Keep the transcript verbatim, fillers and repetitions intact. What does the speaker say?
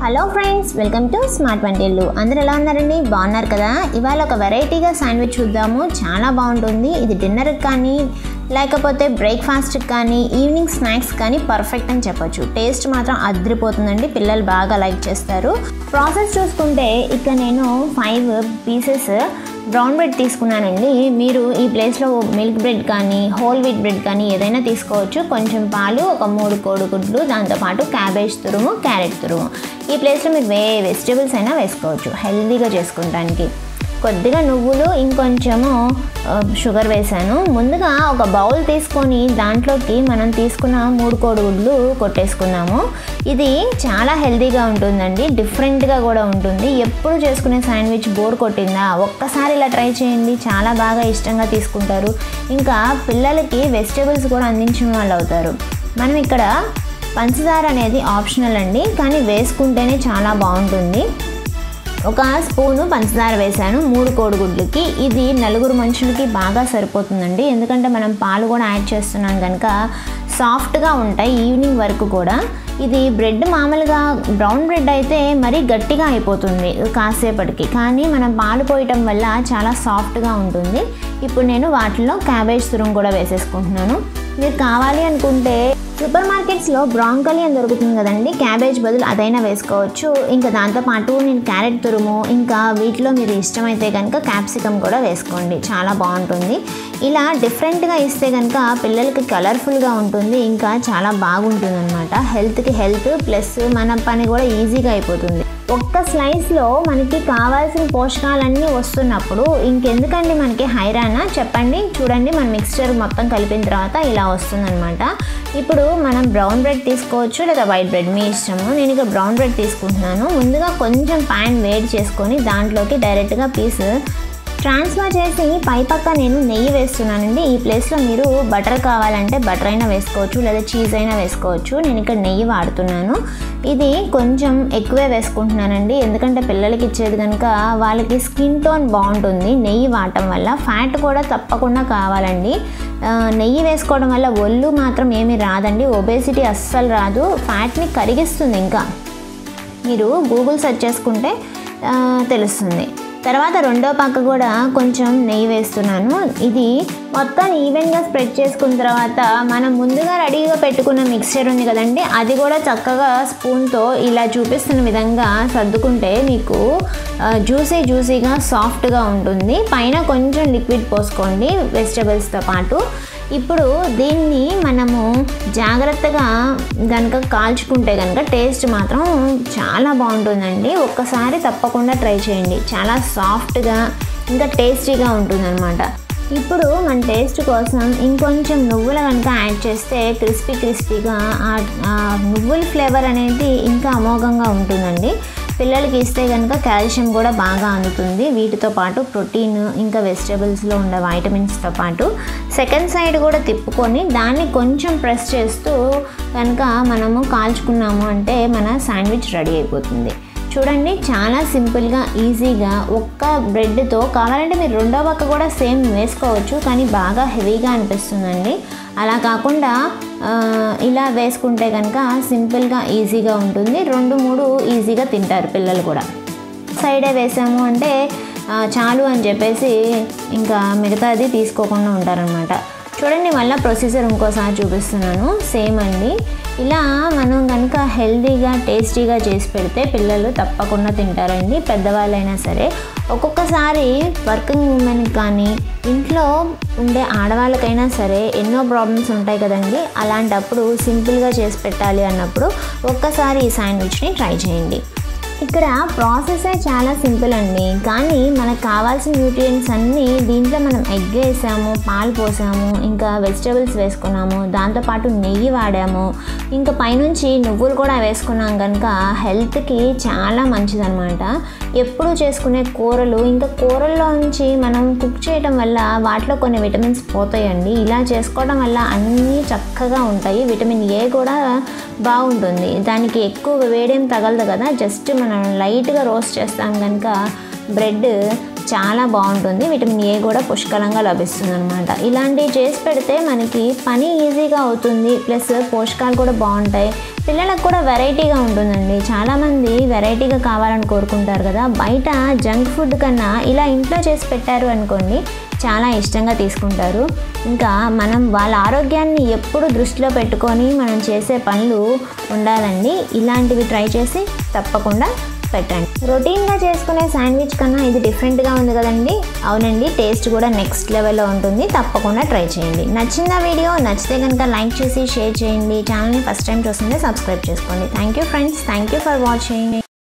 Hello friends, welcome to smart వంటిల్లు. అందరూ ఎలా ఉన్నారండి? బాగున్నారు కదా? ఇవాళ ఒక వెరైటీగా శాండ్విచ్ చూద్దాము. చాలా బాగుంటుంది. ఇది డిన్నర్కి కానీ లేకపోతే బ్రేక్ఫాస్ట్కి కానీ ఈవినింగ్ స్నాక్స్ కానీ పర్ఫెక్ట్ అని చెప్పొచ్చు. టేస్ట్ మాత్రం అదిరిపోతుందండి. పిల్లలు బాగా లైక్ చేస్తారు. ప్రాసెస్ చూసుకుంటే ఇక్కడ నేను ఫైవ్ పీసెస్ బ్రౌన్ బ్రెడ్ తీసుకున్నానండి. మీరు ఈ ప్లేస్లో మిల్క్ బ్రెడ్ కానీ హోల్ వీట్ బ్రెడ్ కానీ ఏదైనా తీసుకోవచ్చు. కొంచెం పాలు, ఒక మూడు కోడిగుడ్లు, దాంతోపాటు క్యాబేజ్ తురుము, క్యారెట్ తురుము. ఈ ప్లేస్లో మీరు వే వెజిటేబుల్స్ అయినా వేసుకోవచ్చు హెల్తీగా చేసుకుంటానికి. కొద్దిగా నువ్వులు, ఇంకొంచెము షుగర్ వేసాను. ముందుగా ఒక బౌల్ తీసుకొని దాంట్లోకి మనం తీసుకున్న మూడు కోడిగుడ్లు కొట్టేసుకున్నాము. ఇది చాలా హెల్తీగా ఉంటుందండి, డిఫరెంట్గా కూడా ఉంటుంది. ఎప్పుడు చేసుకునే శాండ్విచ్ బోర్ కొట్టిందా? ఒక్కసారి ఇలా ట్రై చేయండి, చాలా బాగా ఇష్టంగా తీసుకుంటారు. ఇంకా పిల్లలకి వెజిటేబుల్స్ కూడా అందించిన వాళ్ళు అవుతారు. మనం ఇక్కడ పంచదార అనేది ఆప్షనల్ అండి, కానీ వేసుకుంటేనే చాలా బాగుంటుంది. ఒక స్పూను పంచదార వేసాను మూడు కోడిగుడ్లకి. ఇది నలుగురు మనుషులకి బాగా సరిపోతుందండి, ఎందుకంటే మనం పాలు కూడా యాడ్ చేస్తున్నాం కనుక సాఫ్ట్గా ఉంటాయి ఈవినింగ్ వరకు కూడా. ఇది బ్రెడ్ మామూలుగా బ్రౌన్ బ్రెడ్ అయితే మరీ గట్టిగా అయిపోతుంది కాసేపటికి, కానీ మనం పాలు పోయటం వల్ల చాలా సాఫ్ట్గా ఉంటుంది. ఇప్పుడు నేను వాటిలో క్యాబేజ్ తురుము కూడా వేసేసుకుంటున్నాను. మీరు కావాలి అనుకుంటే సూపర్ మార్కెట్స్లో బ్రాంకలీ అని దొరుకుతుంది కదండి, క్యాబేజ్ బదులు అదైనా వేసుకోవచ్చు. ఇంకా దాంతోపాటు నేను క్యారెట్ తురుము, ఇంకా వీటిలో మీరు ఇష్టమైతే కనుక క్యాప్సికమ్ కూడా వేసుకోండి, చాలా బాగుంటుంది. ఇలా డిఫరెంట్గా ఇస్తే కనుక పిల్లలకి కలర్ఫుల్గా ఉంటుంది, ఇంకా చాలా బాగుంటుంది అనమాట. హెల్త్కి హెల్త్ ప్లస్ మన పని కూడా ఈజీగా అయిపోతుంది. ఒక్క స్లైస్లో మనకి కావాల్సిన పోషకాలన్నీ వస్తున్నప్పుడు ఇంకెందుకండి మనకి హైరానా చెప్పండి. చూడండి, మన మిక్స్చర్ మొత్తం కలిపిన తర్వాత ఇలా వస్తుందన్నమాట. ఇప్పుడు మనం బ్రౌన్ బ్రెడ్ తీసుకోవచ్చు లేదా వైట్ బ్రెడ్, మీ ఇష్టము. నేను ఇక బ్రౌన్ బ్రెడ్ తీసుకుంటున్నాను. ముందుగా కొంచెం ప్యాన్ వేడి చేసుకొని దాంట్లోకి డైరెక్ట్గా పీస్ ట్రాన్స్ఫర్ చేసి పై పక్క నేను నెయ్యి వేస్తున్నానండి. ఈ ప్లేస్లో మీరు బటర్ కావాలంటే బటర్ అయినా వేసుకోవచ్చు, లేదా చీజ్ అయినా వేసుకోవచ్చు. నేను ఇక్కడ నెయ్యి వాడుతున్నాను. ఇది కొంచెం ఎక్కువే వేసుకుంటున్నానండి, ఎందుకంటే పిల్లలకి ఇచ్చేది కనుక వాళ్ళకి స్కిన్ టోన్ బాగుంటుంది నెయ్యి వాడటం వల్ల. ఫ్యాట్ కూడా తప్పకుండా కావాలండి. నెయ్యి వేసుకోవడం వల్ల ఒళ్ళు మాత్రం ఏమీ రాదండి, ఒబేసిటీ అస్సలు రాదు, ఫ్యాట్ని కరిగిస్తుంది. ఇంకా మీరు గూగుల్ సెర్చ్ చేసుకుంటే తెలుస్తుంది. తర్వాత రెండో పక్క కూడా కొంచెం నెయ్యి వేస్తున్నాను. ఇది మొత్తం ఈవెన్గా స్ప్రెడ్ చేసుకున్న తర్వాత మనం ముందుగా రెడీగా పెట్టుకున్న మిక్స్చర్ ఉంది కదండి, అది కూడా చక్కగా స్పూన్తో ఇలా చూపిస్తున్న విధంగా సర్దుకుంటే మీకు జ్యూసీ జ్యూసీగా సాఫ్ట్గా ఉంటుంది. పైన కొంచెం లిక్విడ్ పోసుకోండి వెజిటబుల్స్తో పాటు. ఇప్పుడు దీన్ని మనము జాగ్రత్తగా కనుక కాల్చుకుంటే కనుక టేస్ట్ మాత్రం చాలా బాగుంటుందండి. ఒక్కసారి తప్పకుండా ట్రై చేయండి, చాలా సాఫ్ట్గా ఇంకా టేస్టీగా ఉంటుందన్నమాట. ఇప్పుడు మన టేస్ట్ కోసం ఇంకొంచెం నువ్వుల కనుక యాడ్ చేస్తే క్రిస్పీ క్రిస్పీగా ఆ నువ్వుల ఫ్లేవర్ అనేది ఇంకా అమోఘంగా ఉంటుందండి. పిల్లలకి ఇస్తే కనుక కాల్షియం కూడా బాగా అందుతుంది, వీటితో పాటు ప్రోటీన్ ఇంకా వెజిటబుల్స్లో ఉండే వైటమిన్స్తో పాటు. సెకండ్ సైడ్ కూడా తిప్పుకొని దాన్ని కొంచెం ప్రెస్ చేస్తూ కనుక మనము కాల్చుకున్నాము అంటే మన శాండ్విచ్ రెడీ అయిపోతుంది. చూడండి, చాలా సింపుల్గా ఈజీగా ఒక్క బ్రెడ్తో, కావాలంటే మీరు రెండో పక్క కూడా సేమ్ వేసుకోవచ్చు, కానీ బాగా హెవీగా అనిపిస్తుందండి. అలా కాకుండా ఇలా వేసుకుంటే కనుక సింపుల్గా ఈజీగా ఉంటుంది. రెండు మూడు ఈజీగా తింటారు పిల్లలు కూడా. సైడే వేసాము అంటే చాలు అని చెప్పేసి ఇంకా మిగతాది తీసుకోకుండా ఉంటారనమాట. చూడండి, మళ్ళీ ప్రొసీజర్ ఇంకోసారి చూపిస్తున్నాను. సేమ్ అండి, ఇలా మనం కనుక హెల్తీగా టేస్టీగా చేసి పెడితే పిల్లలు తప్పకుండా తింటారండి, పెద్దవాళ్ళైనా సరే. ఒక్కొక్కసారి వర్కింగ్ ఉమెన్కి కానీ ఇంట్లో ఉండే ఆడవాళ్ళకైనా సరే ఎన్నో ప్రాబ్లమ్స్ ఉంటాయి కదండి, అలాంటప్పుడు సింపుల్గా చేసి పెట్టాలి అన్నప్పుడు ఒక్కసారి ఈ శాండ్విచ్ని ట్రై చేయండి. ఇక్కడ ప్రాసెసే చాలా సింపుల్ అండి, కానీ మనకు కావాల్సిన న్యూట్రియంట్స్ అన్నీ దీంట్లో మనం ఎగ్ వేసాము, పాలు పోసాము, ఇంకా వెజిటబుల్స్ వేసుకున్నాము, దాంతోపాటు నెయ్యి వాడాము, ఇంకా పైనుంచి నువ్వులు కూడా వేసుకున్నాం కనుక హెల్త్కి చాలా మంచిదన్నమాట. ఎప్పుడు చేసుకునే కూరలు, ఇంకా కూరల్లో నుంచి మనం కుక్ చేయడం వల్ల వాటిలో కొన్ని విటమిన్స్ పోతాయండి. ఇలా చేసుకోవడం వల్ల అన్నీ చక్కగా ఉంటాయి. విటమిన్ ఏ కూడా బాగుంటుంది, దానికి ఎక్కువ వేడేం తగలదు కదా, జస్ట్ మనం లైట్గా రోస్ట్ చేస్తాం కనుక బ్రెడ్ చాలా బాగుంటుంది. విటమిన్ ఏ కూడా పుష్కలంగా లభిస్తుంది అనమాట. ఇలాంటివి చేసి పెడితే మనకి పని ఈజీగా అవుతుంది, ప్లస్ పోషకాలు కూడా బాగుంటాయి. పిల్లలకు కూడా వెరైటీగా ఉంటుందండి. చాలామంది వెరైటీగా కావాలని కోరుకుంటారు కదా. బయట జంక్ ఫుడ్ కన్నా ఇలా ఇంట్లో చేసి పెట్టారు అనుకోండి చాలా ఇష్టంగా తీసుకుంటారు. ఇంకా మనం వాళ్ళ ఆరోగ్యాన్ని ఎప్పుడు దృష్టిలో పెట్టుకొని మనం చేసే పనులు ఉండాలండి. ఇలాంటివి ట్రై చేసి తప్పకుండా పెట్టండి. రొటీన్గా చేసుకునే శాండ్విచ్ కన్నా ఇది డిఫరెంట్గా ఉంది కదండి. అవునండి, టేస్ట్ కూడా నెక్స్ట్ లెవెల్లో ఉంటుంది. తప్పకుండా ట్రై చేయండి. నచ్చిందా వీడియో? నచ్చితే కనుక లైక్ చేసి షేర్ చేయండి. ఛానల్ని ఫస్ట్ టైం చూస్తుంటే సబ్స్క్రైబ్ చేసుకోండి. Thank you friends. Thank you for watching.